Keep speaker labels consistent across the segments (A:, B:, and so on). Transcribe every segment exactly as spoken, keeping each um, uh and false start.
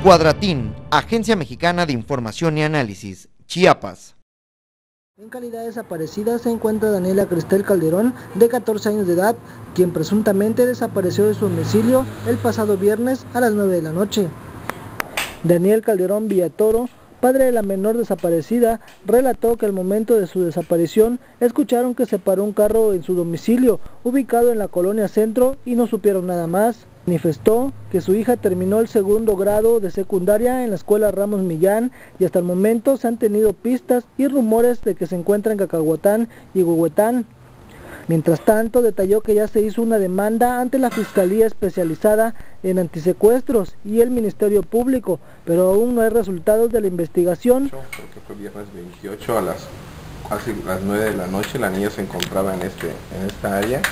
A: Cuadratín, Agencia Mexicana de Información y Análisis, Chiapas.
B: En calidad de desaparecida se encuentra Daniela Cristel Calderón, de catorce años de edad, quien presuntamente desapareció de su domicilio el pasado viernes a las nueve de la noche. Daniel Calderón Villatoro, padre de la menor desaparecida, relató que al momento de su desaparición escucharon que se paró un carro en su domicilio, ubicado en la colonia Centro, y no supieron nada más. Manifestó que su hija terminó el segundo grado de secundaria en la escuela Ramos Millán y hasta el momento se han tenido pistas y rumores de que se encuentra en Cacahuatán y Huehuetán. Mientras tanto, detalló que ya se hizo una demanda ante la Fiscalía Especializada en Antisecuestros y el Ministerio Público, pero aún no hay resultados de la investigación.
C: Creo que fue viernes veintiocho a las casi las nueve de la noche, la niña se encontraba en, este, en esta área.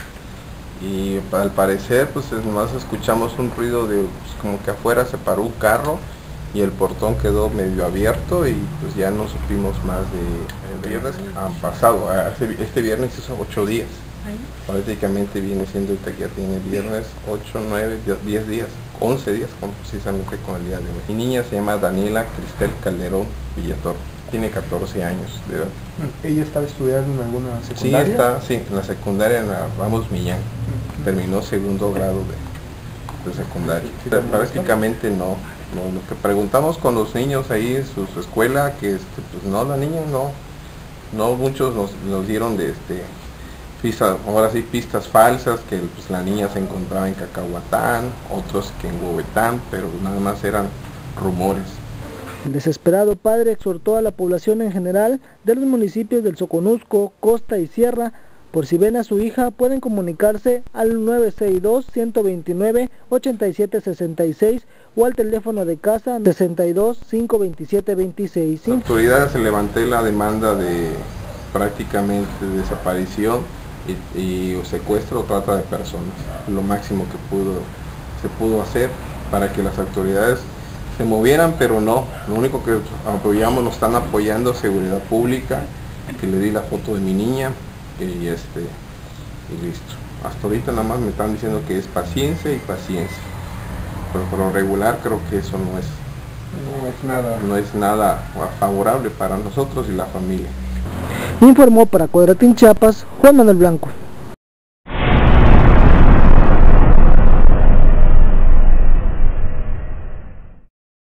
C: Y al parecer pues nomás escuchamos un ruido de pues, como que afuera se paró un carro y el portón quedó medio abierto y pues ya no supimos más de el viernes han pasado, este viernes hizo ocho días, prácticamente viene siendo ahorita que ya tiene viernes ocho, nueve, diez días, once días precisamente con el día de hoy. Mi niña se llama Daniela Cristel Calderón Villatoro, tiene catorce años de edad.
D: ¿Ella estaba estudiando en alguna secundaria?
C: Sí, está, sí, en la secundaria en la Ramos Millán. Uh-huh. Terminó segundo grado de, de secundaria. ¿Sí, prácticamente no, no. Lo que preguntamos con los niños ahí en su, su escuela, que este, pues no, la niña no. No, muchos nos, nos dieron de este pistas, ahora sí pistas falsas, que pues la niña se encontraba en Cacahuatán, otros que en Huehuetán, pero nada más eran rumores.
B: El desesperado padre exhortó a la población en general de los municipios del Soconusco, Costa y Sierra, por si ven a su hija pueden comunicarse al nueve seis dos, uno dos nueve, ocho siete seis seis o al teléfono de casa sesenta y dos, cinco veintisiete veintiséis.
C: Las autoridades se levanté la demanda de prácticamente desaparición y, y secuestro o trata de personas, lo máximo que pudo, se pudo hacer para que las autoridades se movieran, pero no, lo único que apoyamos, nos están apoyando seguridad pública, que le di la foto de mi niña y este y listo. Hasta ahorita nada más me están diciendo que es paciencia y paciencia, pero por lo regular creo que eso no es,
D: no es nada,
C: no es nada favorable para nosotros y la familia.
B: Informó para Cuadratín Chiapas Juan Manuel Blanco.